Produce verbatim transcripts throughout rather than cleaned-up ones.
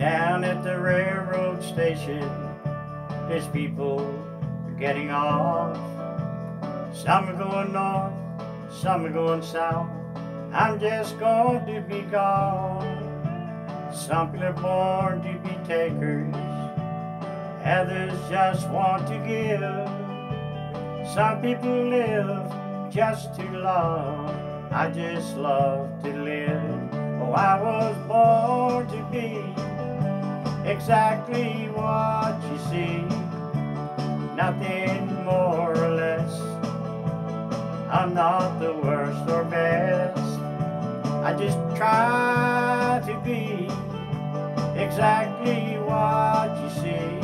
Down at the railroad station, there's people getting off. Some are going north, some are going south. I'm just going to be gone. Some people are born to be takers, others just want to give. Some people live just to love, I just love to live. Oh, I was born to be exactly what you see, nothing more or less. I'm not the worst or best, I just try to be exactly what you see.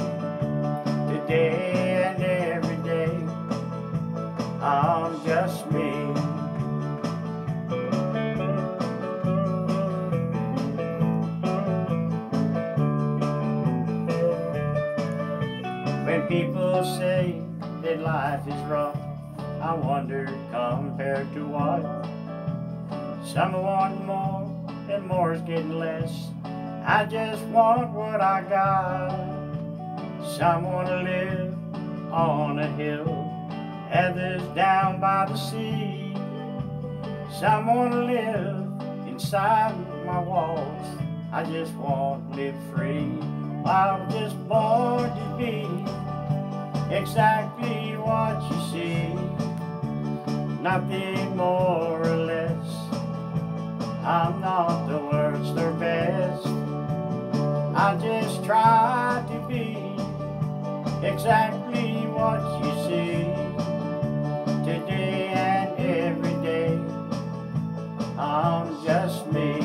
Today and every day, I'm just me. When people say that life is rough, I wonder compared to what? Some want more and more is getting less. I just want what I got. Some want to live on a hill, others down by the sea. Some want to live inside my walls, I just want to live free. I was just born to be exactly what you see, nothing more or less. I'm not the worst or best, I just try to be exactly what you see. Today and every day, I'm just me.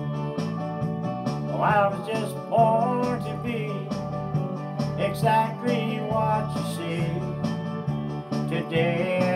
Oh, I was just born to be exactly what you see. Today